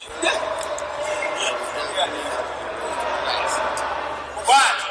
Watch.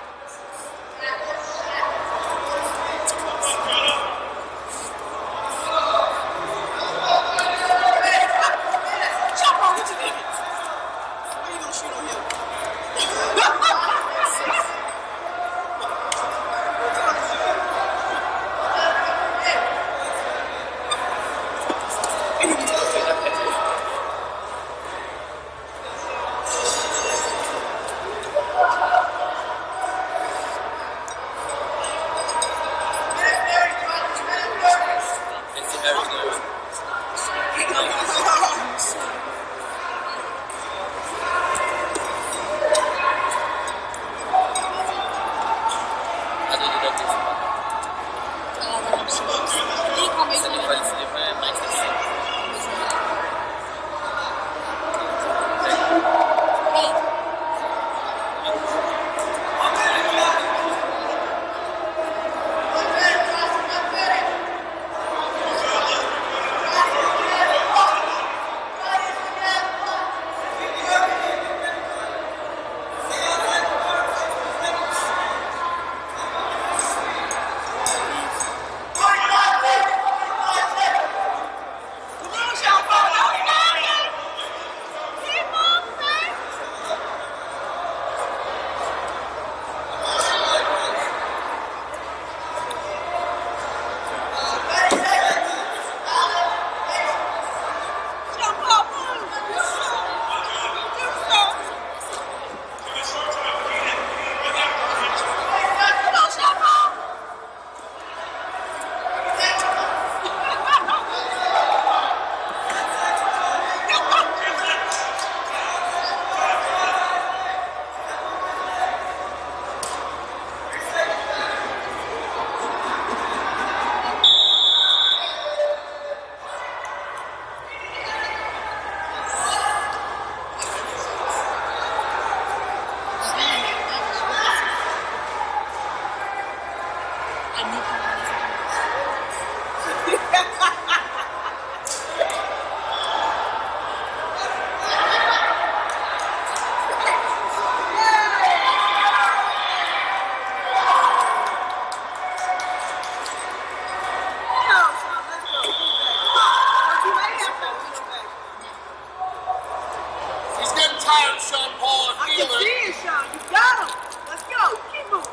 Sean Paul and I can see it, Sean. You got him. Let's go. Keep moving.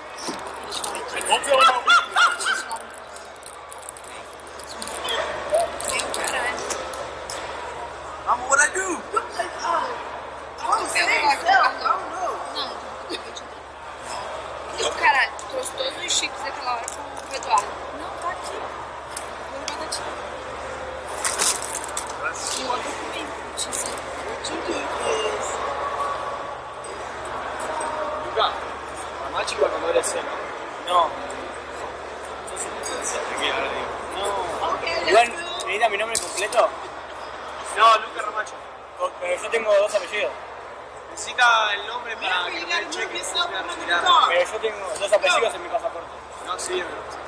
Don't feel no Mama, what I do? I don't say myself. I don't know. Não, não, cara, trouxe todos os chips daquela hora pro Eduardo. Não, tá aqui. Vou levar da tia. E o outro comigo. What you do is... Luca, mamá chica cuando eres cena. No. No. Okay, Igual, let's go. ¿necesita mi nombre completo? No, Luca Ramacho. Pero yo tengo dos apellidos. Necesita el nombre para Remember, que you no gotta el move cheque yourself se under pueda the retirar. car. Pero yo tengo dos apellidos en mi pasaporte. No sirve.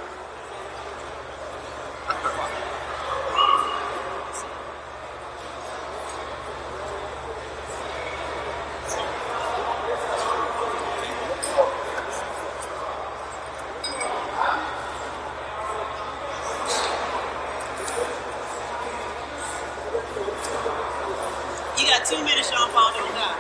You got 2 minutes, Sean Paul, don't die.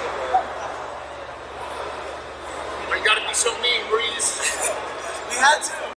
You gotta be so mean, Breeze. We had to.